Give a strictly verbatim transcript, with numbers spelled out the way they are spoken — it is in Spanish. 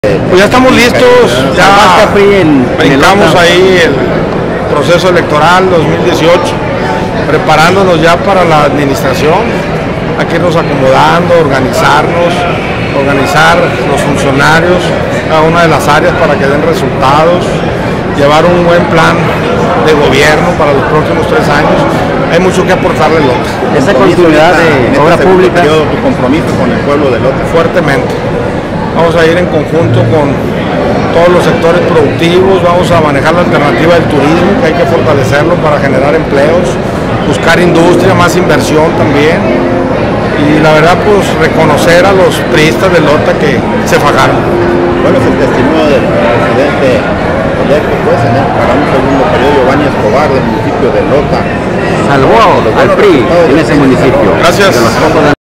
Pues ya estamos listos, ya brincamos ahí el proceso electoral dos mil dieciocho, preparándonos ya para la administración. Hay que irnos acomodando, organizarnos, organizar los funcionarios, cada una de las áreas para que den resultados, llevar un buen plan de gobierno para los próximos tres años. Hay mucho que aportarle a Lota. Esa continuidad de obra pública. Tu compromiso con el pueblo de Lota. Fuertemente. Vamos a ir en conjunto con todos los sectores productivos, vamos a manejar la alternativa del turismo, que hay que fortalecerlo para generar empleos, buscar industria, más inversión también. Y la verdad, pues reconocer a los priistas de Lota que se fajaron. ¿Cuál es el testimonio del presidente electo, pues, en el, para un segundo periodo, Giovanni Escobar, del municipio de Lota? Salvó al P R I en ese municipio. Gracias.